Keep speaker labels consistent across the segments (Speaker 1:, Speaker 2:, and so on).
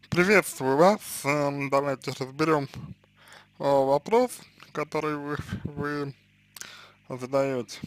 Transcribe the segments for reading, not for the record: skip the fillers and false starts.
Speaker 1: Приветствую вас. Давайте разберем вопрос, который вы задаете.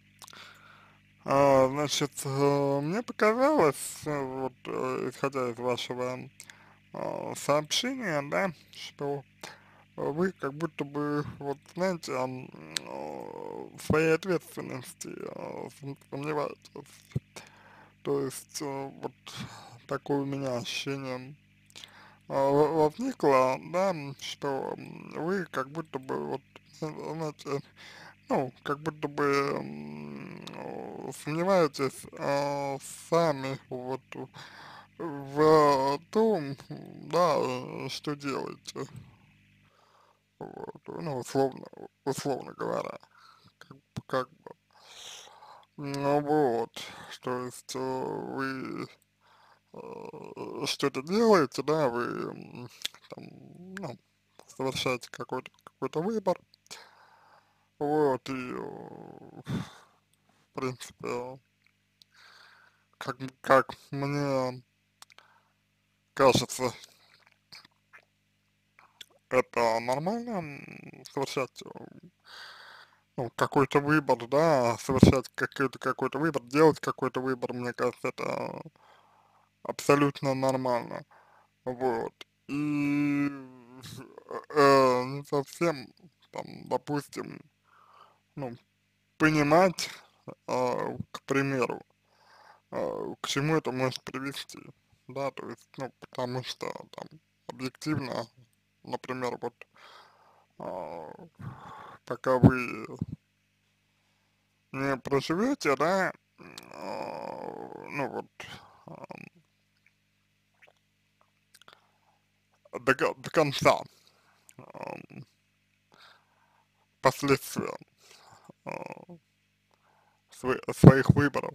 Speaker 1: Значит, мне показалось, исходя из вашего сообщения, да, что вы как будто бы, вот знаете, в своей ответственности сомневаетесь. То есть, вот такое у меня ощущение возникло, да, что вы как будто бы вот, знаете, ну, как будто бы сомневаетесь сами вот в том, да, что делаете, вот, ну, условно говоря, как бы, ну вот, то есть вы что-то делаете, да, вы там, ну, совершаете какой-то выбор, вот, и, в принципе, как мне кажется, это нормально, совершать, ну, какой-то выбор, да, совершать какой-то выбор, делать какой-то выбор, мне кажется, это абсолютно нормально, вот, и не совсем, там, допустим, ну, понимать, к примеру, к чему это может привести, да, то есть, ну, потому что там объективно, например, вот а, пока вы не проживете, да, ну вот, до конца ам, последствия а, своих выборов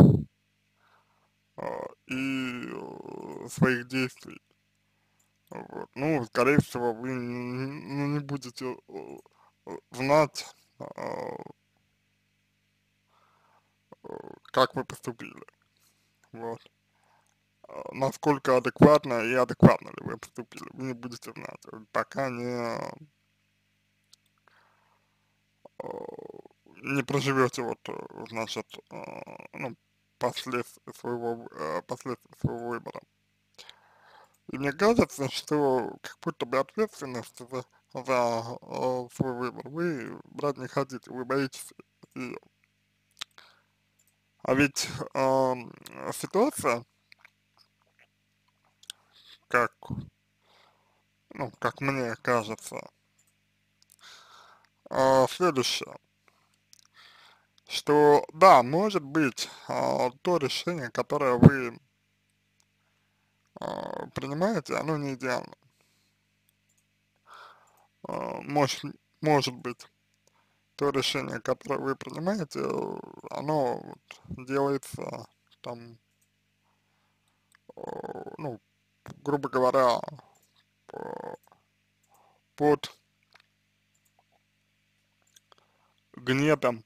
Speaker 1: и своих действий. Вот. Ну, скорее всего, вы ну, не будете знать, а, как вы поступили. Вот. Насколько адекватно и адекватно ли вы поступили, вы не будете знать, пока а, не проживете вот, значит, ну, последствий своего выбора. И мне кажется, что как будто бы ответственность за свой выбор вы брать не хотите, вы боитесь ее. А ведь ситуация, как, ну, как мне кажется, следующая, что да, может быть, то решение, которое вы принимаете, оно не идеально. Может быть, то решение, которое вы принимаете, оно вот делается там, ну, грубо говоря, по- под гнетом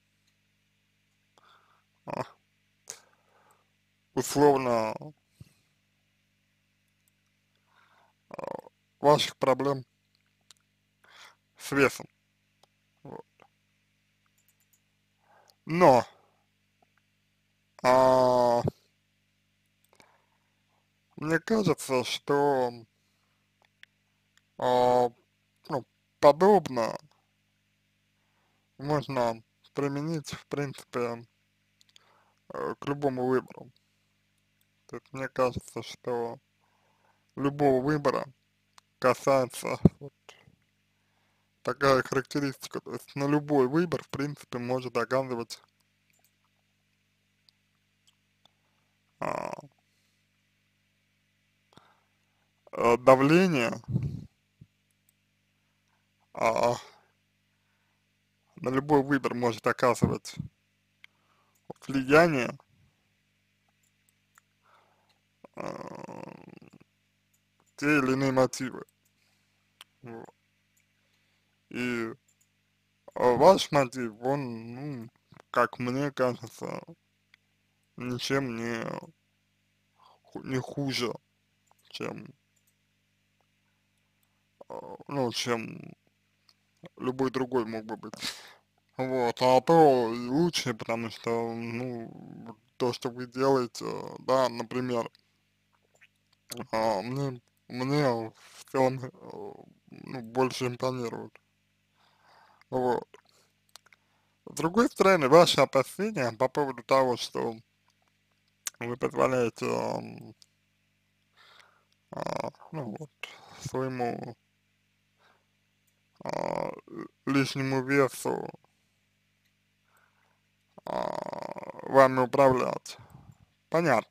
Speaker 1: а, условно ваших проблем с весом. Вот. Но а, мне кажется, что ну, подобно можно применить, в принципе, к любому выбору. То есть мне кажется, что любого выбора касается вот такая характеристика, то есть на любой выбор, в принципе, может оказывать а, давление, а, на любой выбор может оказывать влияние а, те или иные мотивы. Вот. И ваш мотив, он, ну, как мне кажется, ничем не хуже, чем ну, чем любой другой мог бы быть. Вот, а то и лучше, потому что, ну, то, что вы делаете, да, например, мне в целом, ну, больше импонирует. Вот. С другой стороны, ваши опасения по поводу того, что вы позволяете, ну вот, своему лишнему весу вами управлять. Понятно,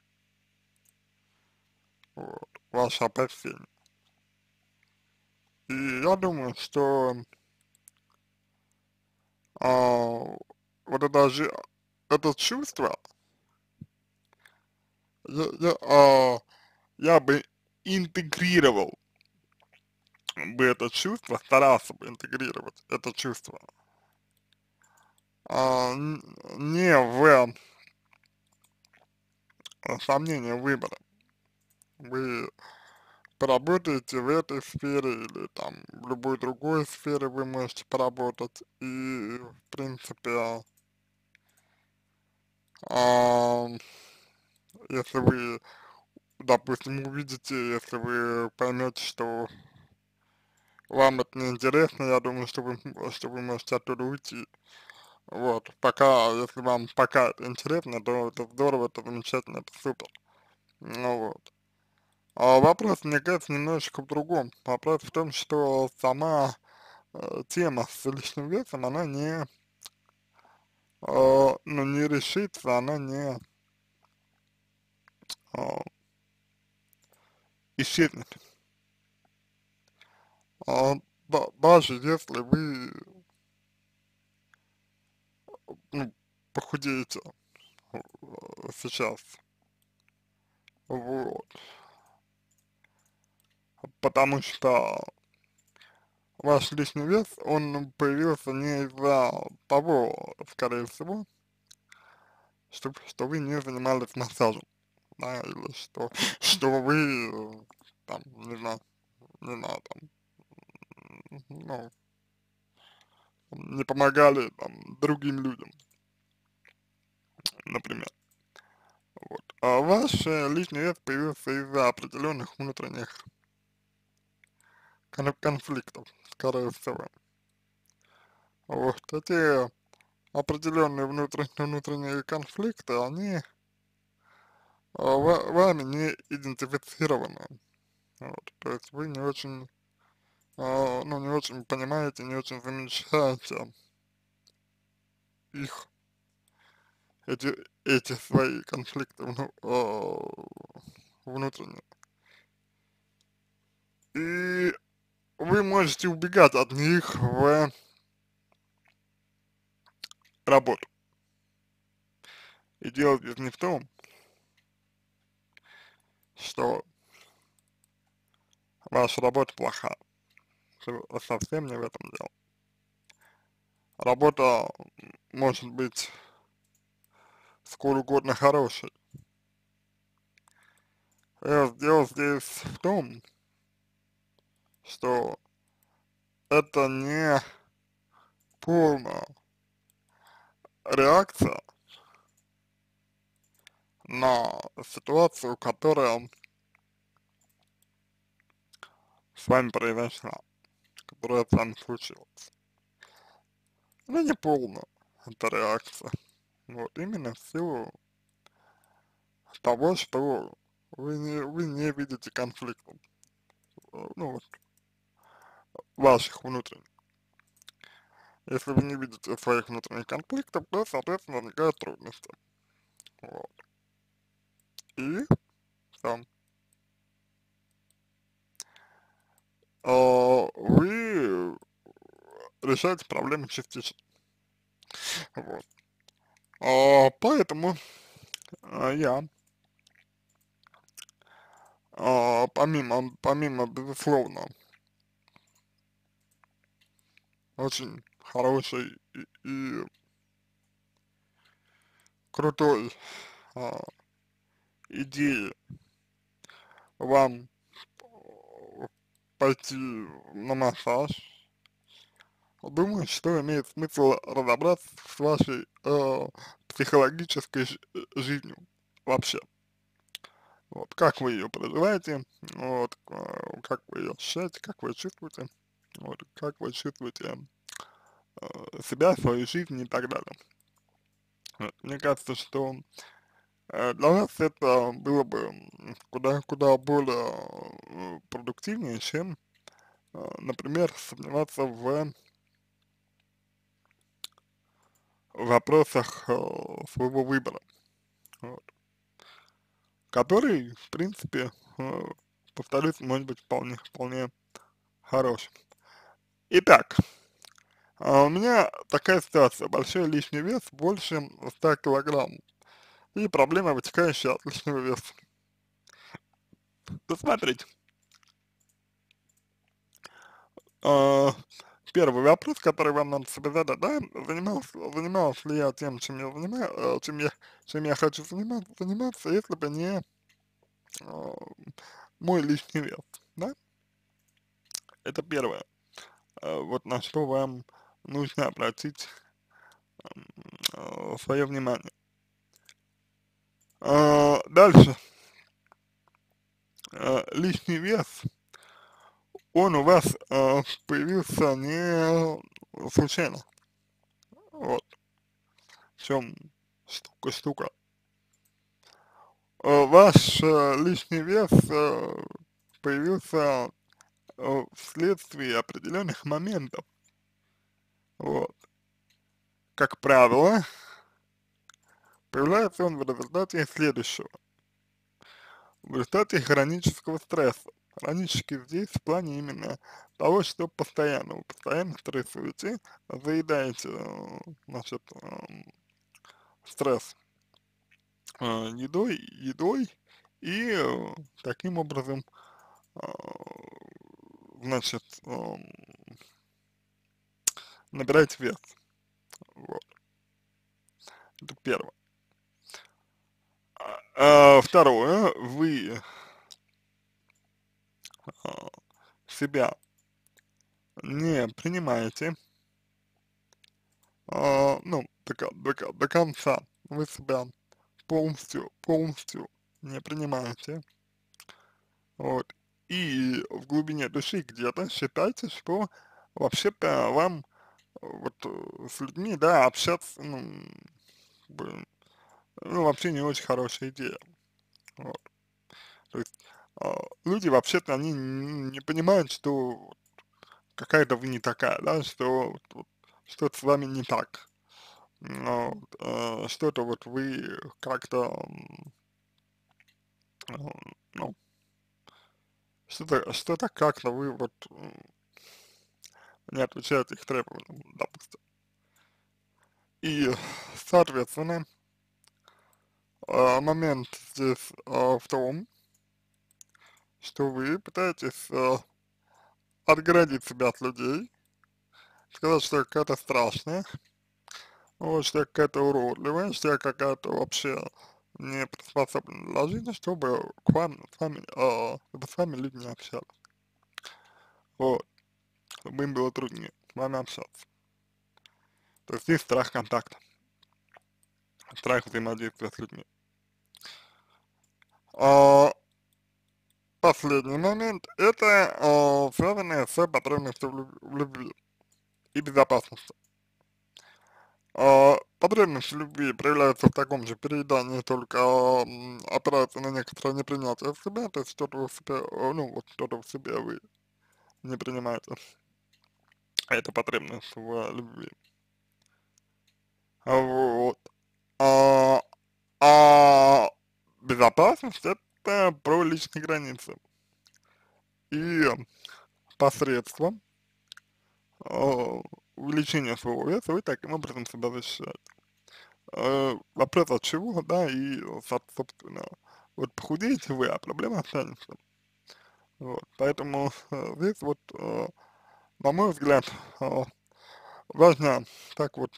Speaker 1: вот, ваши опасения. И я думаю, что а, вот это чувство, я, я, а, я бы интегрировал бы это чувство, старался бы интегрировать это чувство, не в сомнение выбора. Вы поработаете в этой сфере или там в любой другой сфере вы можете поработать, и в принципе, а, если вы, допустим, увидите, если вы поймете, что вам это неинтересно, я думаю, что вы можете оттуда уйти. Вот, пока, если вам пока это интересно, то это здорово, это замечательно, это супер. Ну вот. А вопрос, мне кажется, немножечко в другом. Вопрос в том, что сама тема с лишним весом, она не, ну, не решится, она не э, исчезнет. А, даже если вы, ну, похудеете сейчас, вот, потому что ваш лишний вес, он появился не из-за того, скорее всего, что вы не занимались массажем, да, или что вы, там, не знаю, там, ну, не помогали, там, другим людям, например. Вот. А ваш лишний вес появился из-за определенных внутренних конфликтов, скорее всего. Вот. Эти определенные внутренние конфликты, они вами не идентифицированы. Вот. То есть вы не очень, ну, не очень понимаете, не очень замечаете их, эти свои конфликты внутренние. И вы можете убегать от них в работу. И дело здесь не в том, что ваша работа плохая. Совсем не в этом дело. Работа может быть сколь угодно хорошей. Дело здесь в том, что это не полная реакция на ситуацию, которая с вами произошла, которая с вами случилась. Она не полная, эта реакция. Вот, именно в силу того, что вы не видите конфликтов, ну, вот, ваших внутренних. Если вы не видите своих внутренних конфликтов, то, соответственно, возникают трудности. Вот. И там, вы решаете проблемы частично. Вот. Поэтому я, помимо, безусловно, очень хорошей и крутой а, идеи вам пойти на массаж, думаю, что имеет смысл разобраться с вашей психологической жизнью вообще. Вот, как вы ее проживаете, вот, как вы ее ощущаете, как вы чувствуете, вот, как вы чувствуете себя, свою жизнь и так далее. Вот, мне кажется, что для нас это было бы куда более продуктивнее, чем, например, сомневаться в вопросах своего выбора, вот, который, в принципе, повторюсь, может быть вполне хорошим. Итак, у меня такая ситуация: большой лишний вес, больше 100 килограмм, и проблема, вытекающая от лишнего веса. Посмотрите, а, первый вопрос, который вам надо себе задать, да, занимался ли я тем, чем я хочу заниматься, если бы не а, мой лишний вес, да? Это первое, вот на что вам нужно обратить свое внимание. Дальше, лишний вес, он у вас появился не случайно, вот в чем штука. Ваш лишний вес появился вследствие определенных моментов, вот. Как правило, появляется он в результате следующего: в результате хронического стресса. Хронический здесь в плане именно того, что вы постоянно стрессуете, заедаете, значит, стресс едой и таким образом, а, значит, набираете вес, вот, это первое. Второе, вы а, себя не принимаете, ну, до конца, вы себя полностью не принимаете, вот, и в глубине души где-то считаете, что вообще-то вам вот с людьми, да, общаться, ну, как бы, ну, вообще не очень хорошая идея, вот. То есть люди вообще-то, они не понимают, что какая-то вы не такая, да, что вот что-то с вами не так, вот, что-то вот вы как-то, э, ну, что-то как-то вы вот не отвечаете их требованиям, допустим. И, соответственно, момент здесь в том, что вы пытаетесь отгородить себя от людей, сказать, что я какая-то страшная, вот, что я какая-то уродливая, что я какая-то вообще не приспособлена для жизни, чтобы чтобы с вами люди не общались. Вот, чтобы им было труднее с вами общаться. То есть есть страх контакта, страх взаимодействия с людьми. А, Последний момент — это связанное с потребностью в любви и безопасности. Потребность в любви проявляется в таком же переедании, только опирается на некоторое непринятие себя, то есть что-то в себе, ну вот что-то в себе вы не принимаете, а это потребность в любви. Вот. А, а безопасность — это про личные границы. И посредством увеличения своего веса вы таким образом себя защищаете. Вопрос от чего, да, и, собственно, вот похудеете вы, а проблема останется. Вот, поэтому здесь вот, на мой взгляд, э, важно так вот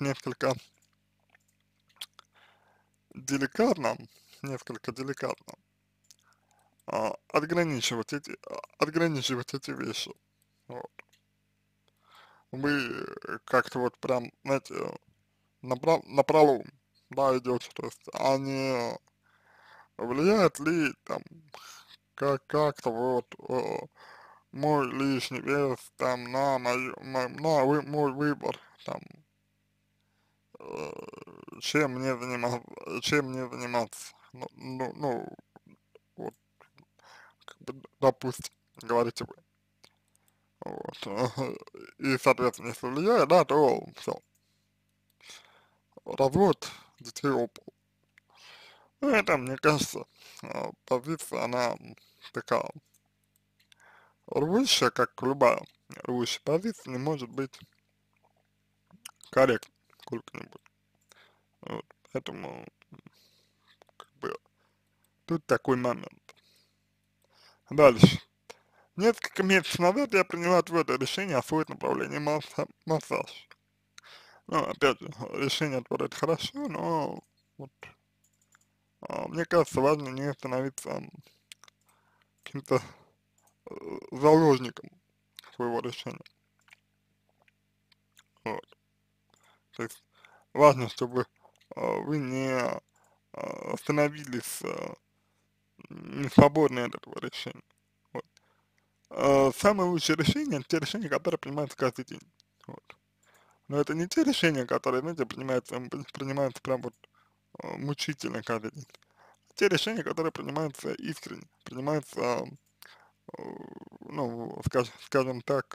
Speaker 1: деликатно, несколько деликатно ограничивать эти вещи. Вот. Вы как-то вот прям, знаете, напролом, да, идете, то есть, а не влияет ли там как-то вот мой лишний вес там на мой выбор, там, э, чем мне заниматься, вот, как бы, допустим, говорите вы, вот, и, соответственно, если влияет, да, то все, развод, детей об пол. Ну, это, мне кажется, позиция, она такая рвущая, как любая рвущая позиция, не может быть корректной сколько-нибудь. Вот, поэтому, как бы, тут такой момент. Дальше. Несколько месяцев назад я приняла твердое решение освоить направление массаж. Ну, опять же, решение твое это хорошо, но вот, мне кажется, важно не становиться каким-то заложником своего решения. Вот. То есть важно, чтобы вы не становились не свободны от этого решения. Вот. Самые лучшие решения — это те решения, которые принимаются каждый день. Вот. Но это не те решения, которые, знаете, принимаются прям вот мучительно каждый день. Те решения, которые принимаются искренне, принимаются, ну, скажем так,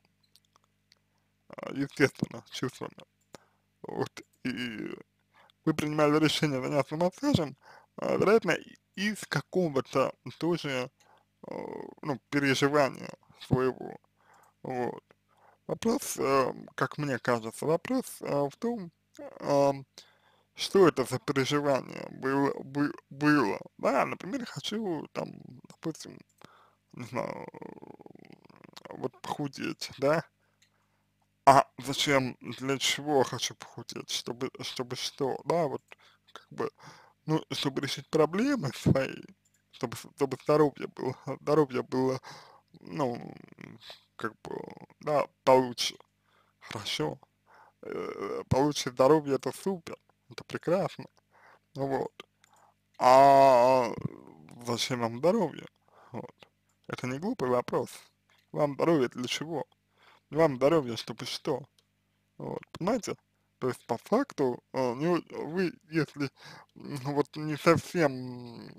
Speaker 1: естественно, чувственно. Вот. И вы принимали решение заняться массажем, вероятно, из какого-то тоже, ну, переживания своего. Вот. Вопрос, как мне кажется, вопрос в том, э, что это за переживание было. Да, например, хочу, там, допустим, не знаю, вот похудеть, да, а зачем, для чего хочу похудеть, чтобы что, да, вот, как бы, ну, чтобы решить проблемы свои, чтобы здоровье было, ну, как бы, да, получше, хорошо, получше здоровье — это супер, это прекрасно, вот, а зачем вам здоровье, вот, это не глупый вопрос, вам здоровье для чего, вам здоровье, чтобы что, вот, понимаете? То есть по факту, вы, если вот не совсем,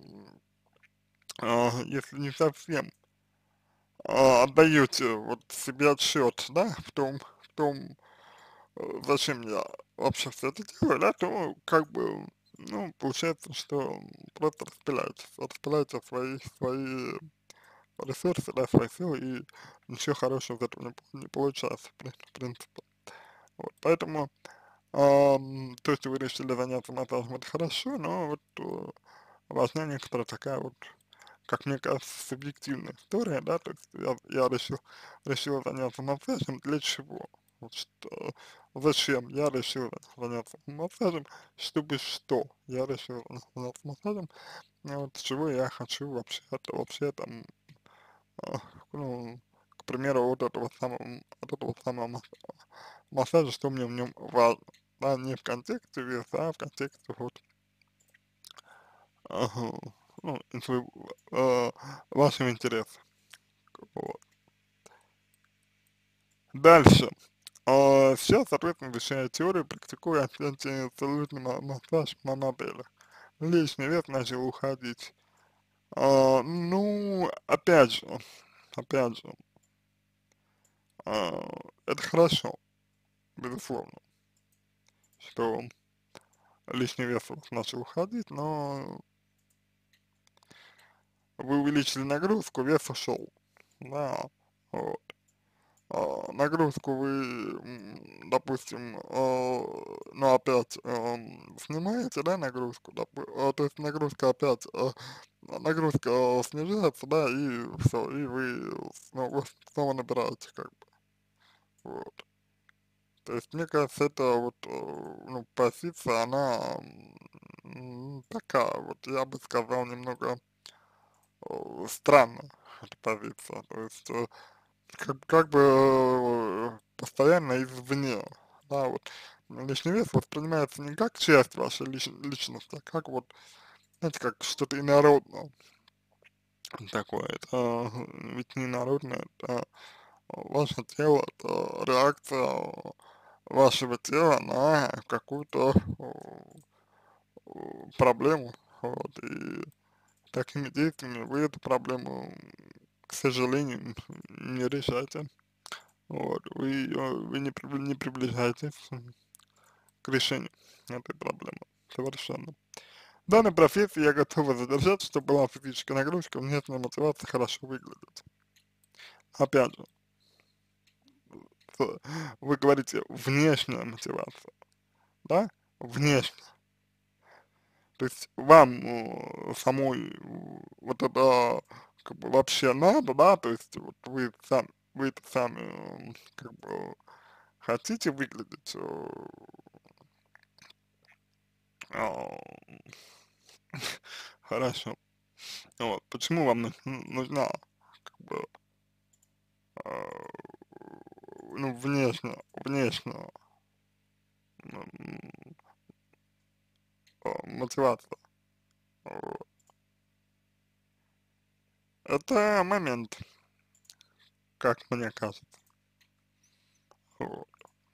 Speaker 1: если не совсем отдаете вот себе отсчет, да, в том, зачем я вообще все это делаю, да, то как бы, ну, получается, что просто распыляете свои ресурсы, да, свои силы, и ничего хорошего из этого не получается, в принципе. Вот, поэтому то, что вы решили заняться массажем, это хорошо, но вот важна некоторая такая вот, как мне кажется, субъективная история, да, то есть я решил заняться массажем для чего? Вот что, зачем я решил заняться массажем, чтобы что я решил заняться массажем, вот чего я хочу вообще там, а, ну, к примеру, от этого самого массажа, что мне в нем важно, да, не в контексте веса, а в контексте вот, ага, ну, э, вашего интереса, вот. Дальше. Сейчас, соответственно, изучаю теорию, практикую антицеллюлитный массаж на моделях. Лишний вес начал уходить. Ну, опять же, а, это хорошо, безусловно, что лишний вес у вас начал уходить, но вы увеличили нагрузку, вес ушел, да, вот. Нагрузку вы, допустим, ну, опять снимаете, да, нагрузку, то есть нагрузка снижается, да, и все, и вы снова набираете, как бы, вот. То есть, мне кажется, это вот, ну, позиция, она такая, вот, я бы сказал, немного странно эта позиция, то есть как бы постоянно извне, да, вот лишний вес воспринимается не как часть вашей личности, а как вот, знаете, как что-то инородное такое, это ведь не инородное, это ваше тело, это реакция вашего тела на какую-то проблему, вот, и такими действиями вы эту проблему, к сожалению, не решаете. Вот, вы не приближаетесь к решению этой проблемы совершенно. В данной профессии я готова задержаться, чтобы была физическая нагрузка, внешняя мотивация хорошо выглядеть. Опять же, вы говорите внешняя мотивация, да? Внешняя. То есть вам самой вот это как бы вообще надо, да? То есть вот вы это сами как бы хотите выглядеть а, хорошо. Вот. Почему вам нужна, как бы, а, ну, внешняя м, мотивация? Вот. Это момент, как мне кажется. Вот.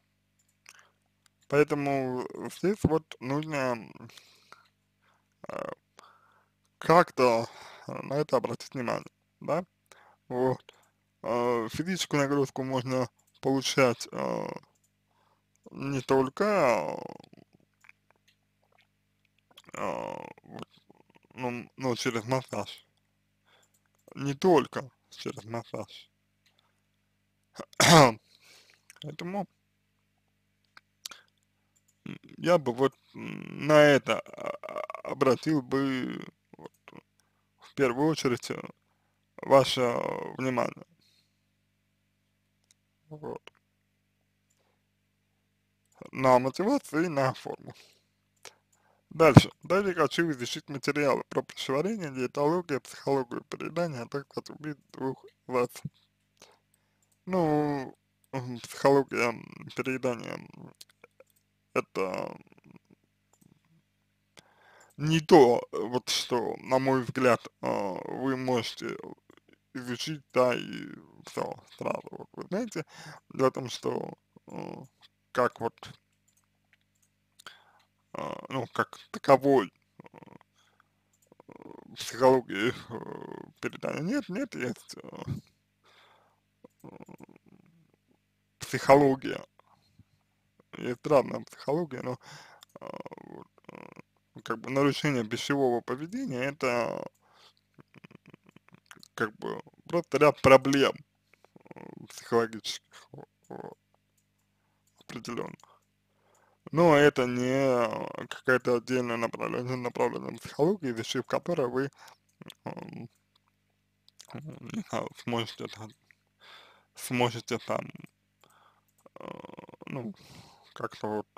Speaker 1: Поэтому здесь вот нужно а, как-то на это обратить внимание, да? Вот. Физическую нагрузку можно получать не только вот, ну, через массаж, не только через массаж. Поэтому я бы вот на это обратил бы вот, в первую очередь ваше внимание. Вот. На мотивацию и на форму. Дальше. Далее хочу изучить материалы про пищеварение, диетологию, психологию переедания, а так как убить двух вас. Ну, психология переедания это не то, вот что, на мой взгляд, вы можете изучить, да, и все сразу. Вот, вы знаете, дело в том, что э, как вот, ну, как таковой психологии передания нет, есть психология, есть разная психология, но вот, как бы нарушение пищевого поведения это как бы просто ряд проблем психологических определенных. Но это не какая-то отдельная направленная психология, изучив которой вы м, не знаю, сможете там, э, ну, как-то вот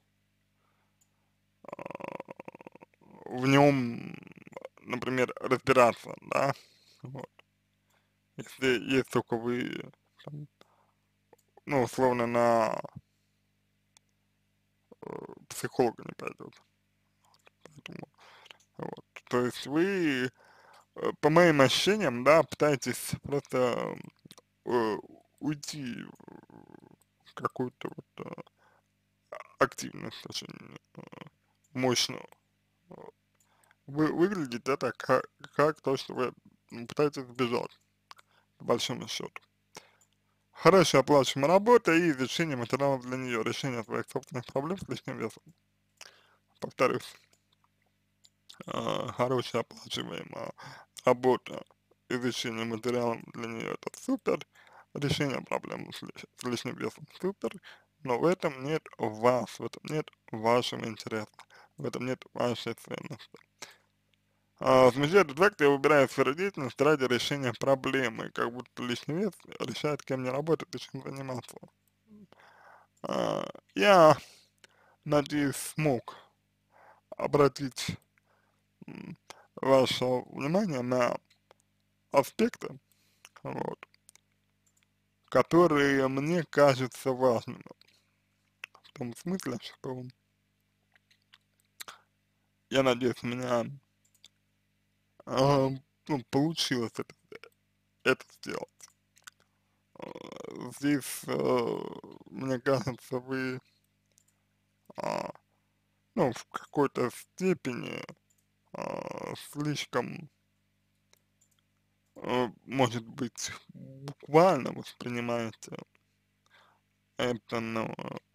Speaker 1: в нем, например, разбираться, да, вот, если только вы, там, ну, условно, на психолога не пойдете, поэтому, вот, то есть вы, по моим ощущениям, да, пытаетесь просто э, уйти в какую-то вот активность очень мощную. Выглядит это как то, что вы пытаетесь сбежать, по большому счету. Хорошая оплачиваемая работа и изучение материалов для нее, решение своих собственных проблем с лишним весом. Повторюсь, хорошая оплачиваемая работа, изучение материалов для нее это супер, решение проблем с лишним весом супер, но в этом нет вас, в этом нет вашего интереса, в этом нет вашей ценности. Смещает эффект, я выбираю сферу деятельности ради решения проблемы, как будто лишний вес решает, кем мне работать и чем заниматься. Я надеюсь, смог обратить ваше внимание на аспекты, вот, которые мне кажутся важными. В том смысле, что я надеюсь, у меня ну, получилось это сделать. Здесь, мне кажется, вы, а, ну, в какой-то степени слишком, может быть, буквально воспринимаете это, но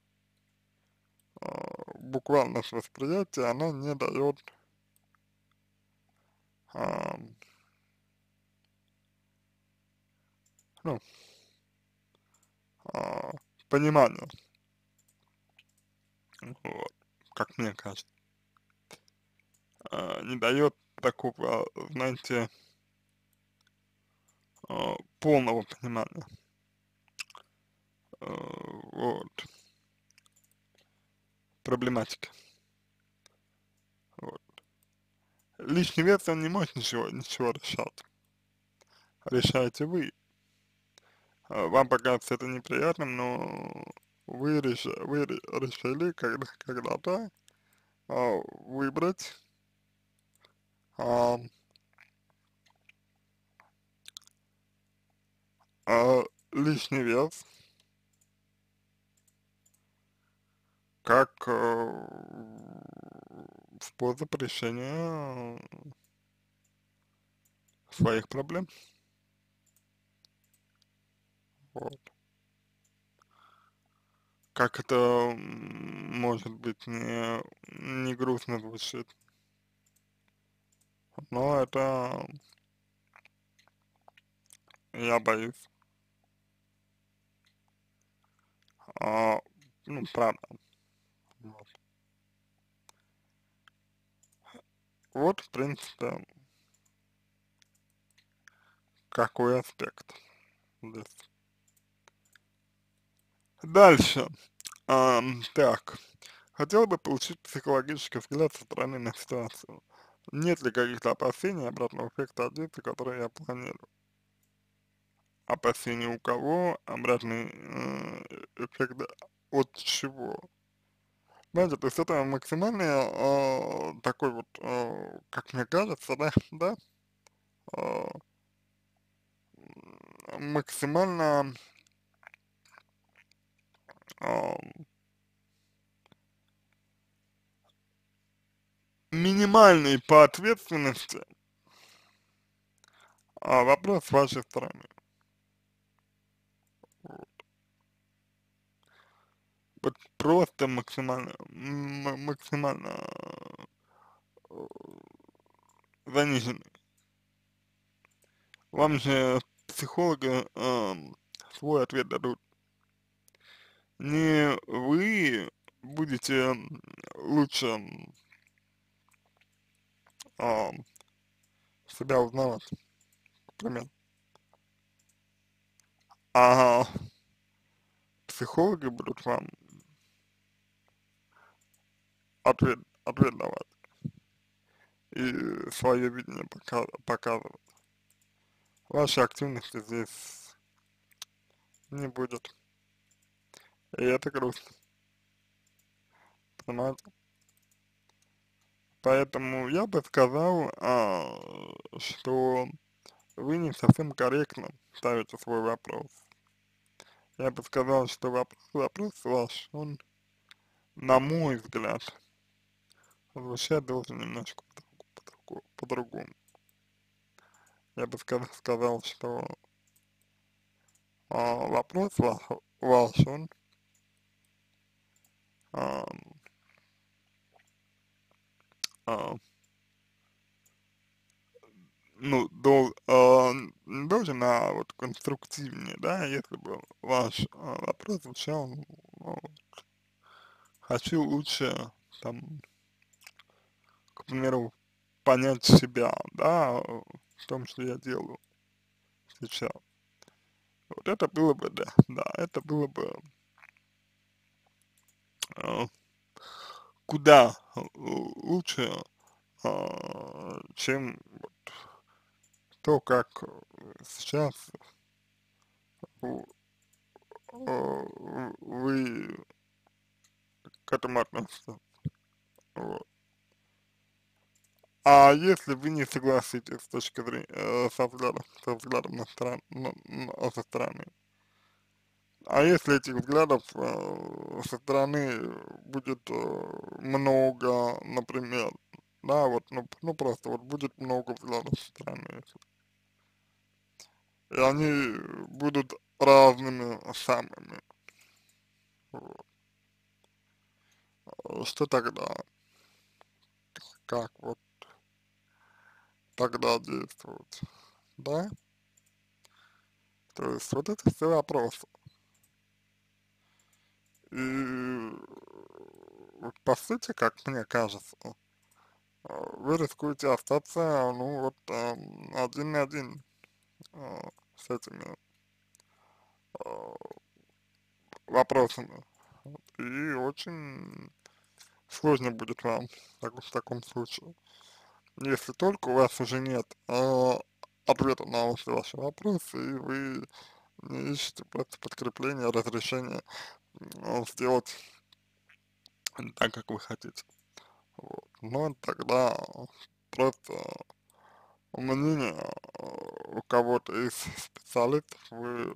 Speaker 1: буквальность восприятия, она не дает, а, ну, а, понимания, вот, как мне кажется, не дает такого, знаете, полного понимания, вот, проблематики, вот. Лишний вес, он не может ничего решать, решаете вы. Вам покажется это неприятным, но вы решили когда-то выбрать а, лишний вес как способ решения своих проблем. Вот. Как это может быть не грустно звучит, но это я боюсь, а, ну, правда. Вот. Вот, в принципе, какой аспект здесь. Дальше. Так. Хотел бы получить психологический взгляд со стороны на ситуацию. Нет ли каких-то опасений обратного эффекта от действий, которые я планирую? Опасений у кого? Обратный эффект от чего? Знаете, то есть это максимальный такой вот, как мне кажется, да, да, а, максимально а, минимальный по ответственности вопрос с вашей стороны. Вот просто максимально, максимально э, заниженный. Вам же психолога свой ответ дадут. Не вы будете лучше ам, себя узнавать, к примеру, а психологи будут вам ответ давать и свое видение показывать. Вашей активности здесь не будет. И это грустно, понимаете? Поэтому я бы сказал, что вы не совсем корректно ставите свой вопрос. Я бы сказал, что вопрос ваш, он, на мой взгляд, звучать должен немножко по-другому. Я бы сказал, что вопрос ваш, он а, а, ну, не должен, вот конструктивнее, да, если бы ваш вопрос звучал, ну, хочу лучше, там, к примеру, понять себя, да, в том, что я делаю сейчас. Вот это было бы, да, это было бы э, куда лучше, чем то, как сейчас в- вы к этому относитесь. Вот. А если вы не согласитесь с точки зрения, со взглядом со стороны, а если этих взглядов со стороны будет много, например, да, вот, ну просто вот будет много взглядов со стороны, и они будут разными самыми, вот. Что тогда, как вот тогда действовать, да? То есть вот это все вопросы. И вот по сути, как мне кажется, вы рискуете остаться, ну вот, один на один с этими а, вопросами. Вот. И очень сложно будет вам в таком случае. Если только у вас уже нет ответа на все ваши вопросы, и вы не ищете просто подкрепление, разрешение сделать так, как вы хотите. Вот. Но тогда просто мнение у кого-то из специалистов вы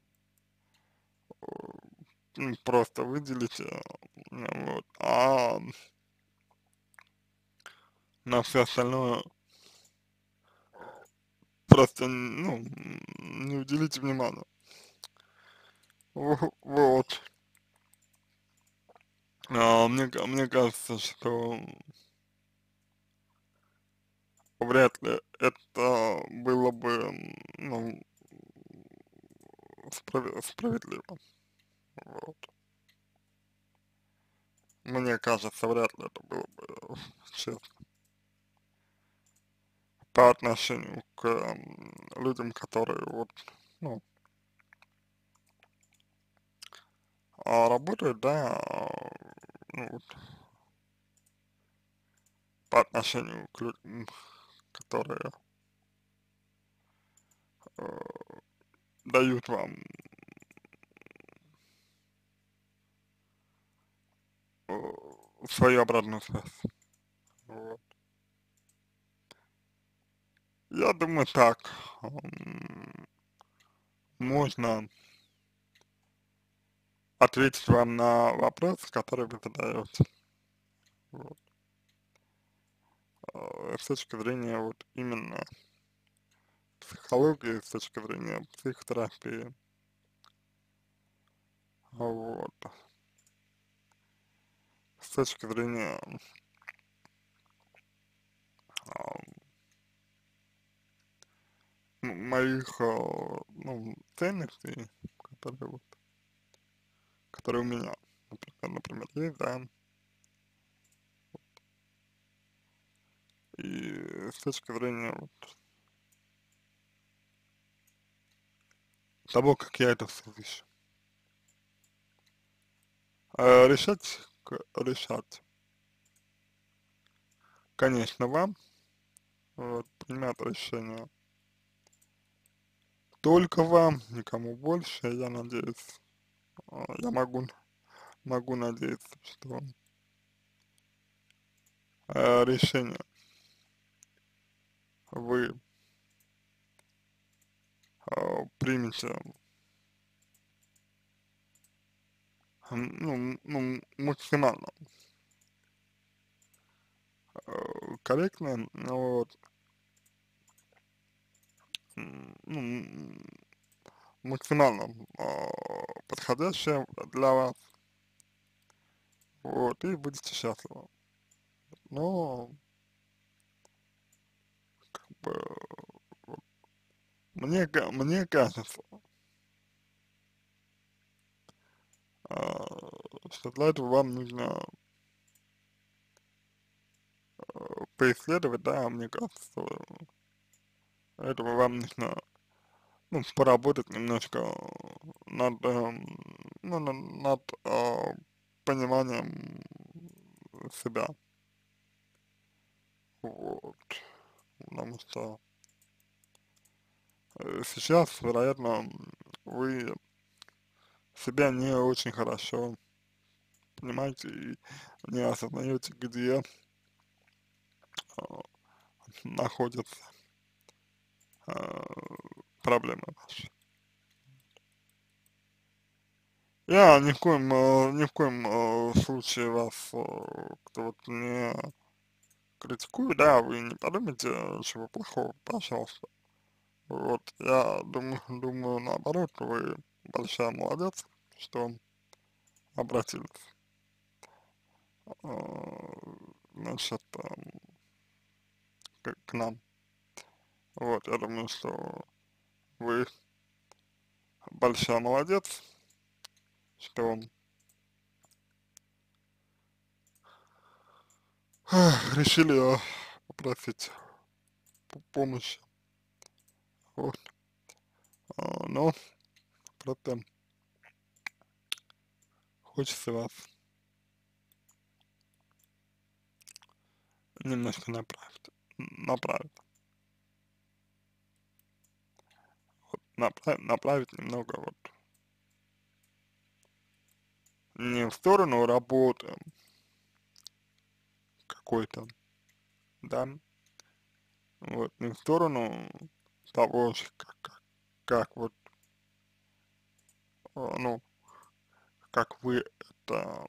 Speaker 1: просто выделите, вот, а на все остальное просто, ну, не уделите внимания. Вот. Мне кажется, что вряд ли это было бы, ну, справедливо. Вот. Мне кажется, вряд ли это было бы честно по отношению к людям, которые вот, ну, работают, да, ну, вот, по отношению к людям, которые э, дают вам э, свою обратную связь. Вот. Я думаю, так можно ответить вам на вопросы, которые вы задаете. Вот. С точки зрения вот именно психологии, с точки зрения психотерапии. Вот. С точки зрения а, моих, ну, ценностей, которые вот, которые у меня, например, есть, да, и с точки зрения вот того, как я это все вижу. Решать, конечно, вам, вот, принимать решение только вам, никому больше, я надеюсь, я могу надеяться, что решение вы примете, ну, максимально корректно, вот, ну, максимально подходящее для вас, вот, и будете счастливы. Но, как бы, мне кажется, а, что для этого вам нужно поисследовать, да, мне кажется, этого вам нужно, ну, поработать немножко над, ну, над пониманием себя, вот, потому что Сейчас, вероятно, вы себя не очень хорошо понимаете и не осознаете, где а, находятся а, проблемы ваши. Я ни в коем случае вас кто вот не критикую, да, вы не подумайте чего плохого, пожалуйста. Вот, я думаю, наоборот, вы большая молодец, что обратились, значит, к нам. Вот, я думаю, что вы большая молодец, что решили попросить помощи. Вот, но просто хочется вас немножко направить, направить немного вот не в сторону работы какой-то, да, вот, не в сторону того же, как вот, ну, как вы это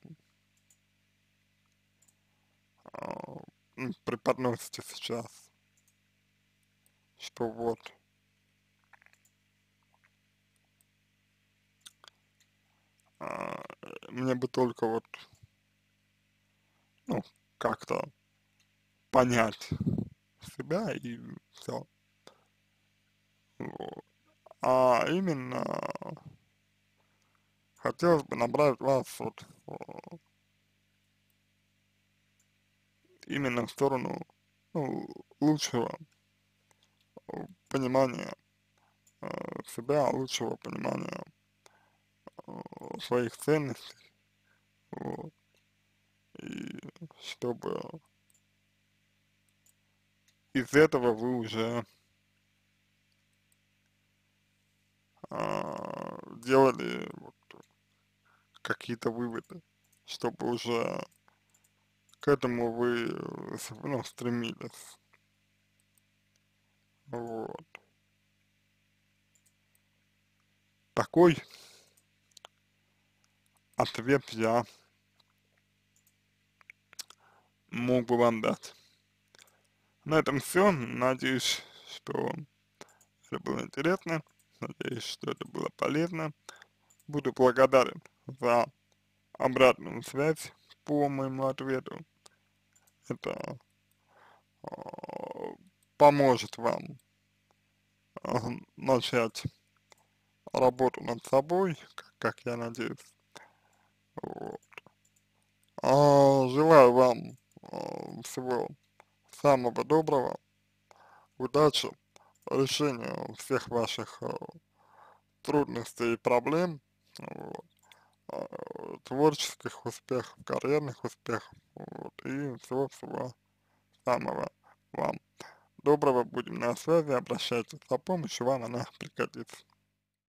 Speaker 1: преподносите сейчас, что вот а, мне бы только вот, ну, как-то понять себя и все. Вот. А именно хотелось бы направить вас вот именно в сторону, ну, лучшего понимания себя, лучшего понимания своих ценностей, вот, и чтобы из этого вы уже делали вот какие-то выводы, чтобы уже к этому вы, ну, стремились, вот. Такой ответ я мог бы вам дать. На этом все. Надеюсь, что это было интересно. Надеюсь, что это было полезно. Буду благодарен за обратную связь по моему ответу. Это поможет вам начать работу над собой, как я надеюсь. Вот. Желаю вам всего самого доброго, удачи, решения всех ваших трудностей и проблем, вот, творческих успехов, карьерных успехов, вот, и всего-всего самого вам доброго. Будем на связи, обращайтесь за помощью, вам она пригодится.